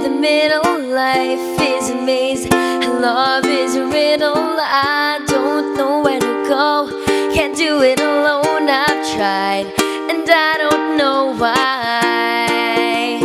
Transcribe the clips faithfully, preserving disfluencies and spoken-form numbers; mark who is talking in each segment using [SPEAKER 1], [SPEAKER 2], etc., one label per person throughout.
[SPEAKER 1] in the middle. Life is a maze, love is a riddle. I don't know where to go, can't do it alone. I've tried and I don't know why.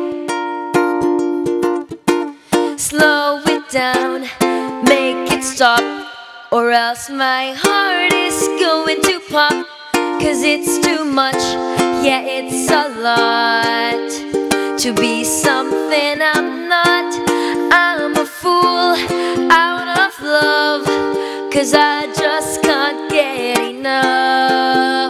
[SPEAKER 1] Slow it down, make it stop, or else my heart is going to pop. Cause it's too much, yeah, it's a lot to be something I'm not. I'm a fool out of love, cause I just can't get enough.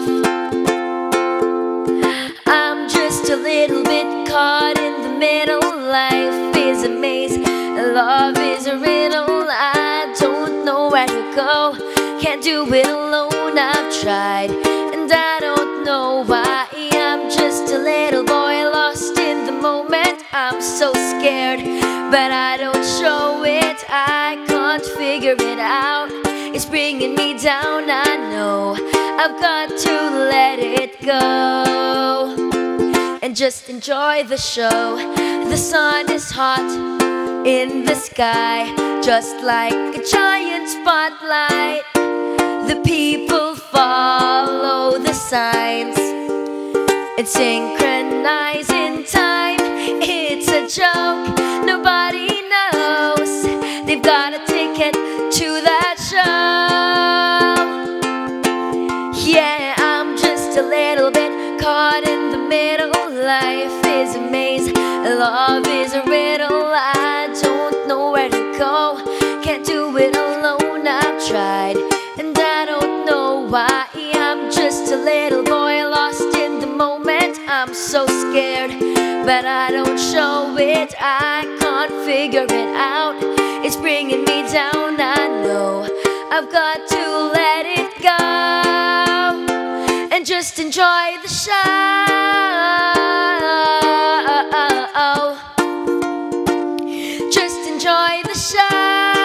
[SPEAKER 1] I'm just a little bit caught in the middle. Life is a maze, love is a riddle. I don't know where to go, can't do it alone. I've tried and I don't know why. I'm just a little boy lost in the moment. I'm so scared, but I don't show it. I can't figure it out, it's bringing me down. I know I've got to let it go and just enjoy the show. The sun is hot in the sky, just like a giant spotlight. The people follow the signs and synchronize in time. It's a joke, nobody knows they've got a ticket to that show. Yeah, I'm just a little bit caught in the middle. Life is a maze, love is a riddle. I don't know where to go, can't do it alone. I've tried and I don't know why. I'm just a little boy lost in the moment. I'm so scared, but I don't show it. I can't figure it out, it's bringing me down. I know I've got to let it go and just enjoy the show. Just enjoy the show.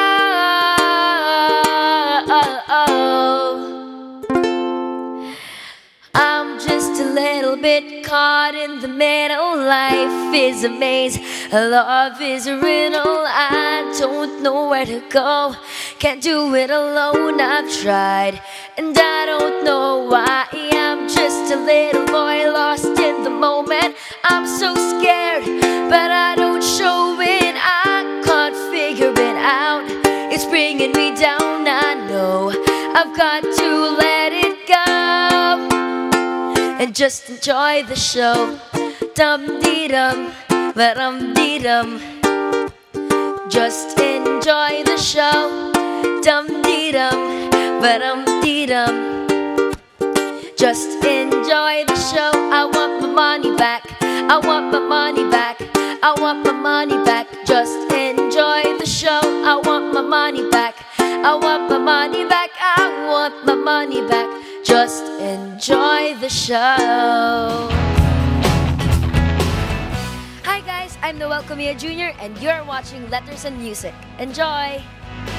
[SPEAKER 1] I'm just a little bit caught in the middle. Life is a maze, love is a riddle. I don't know where to go, can't do it alone. I've tried and I don't know why. I'm just a little boy lost in the moment. I'm so scared, but I don't show it. I can't figure it out, it's bringing me down. I know I've got to let it go and just enjoy the show. Dum-dee-dum, ba-dum-dee-dum. Just enjoy the show. Dum-dee-dum, ba-dum-dee-dum. Just enjoy the show. I want my money back, I want my money back, I want my money back. Just enjoy the show. I want my money back, I want my money back, I want my money back. Just enjoy the show. Hi guys, I'm Noel Comia Junior and you're watching Letters and Music. Enjoy!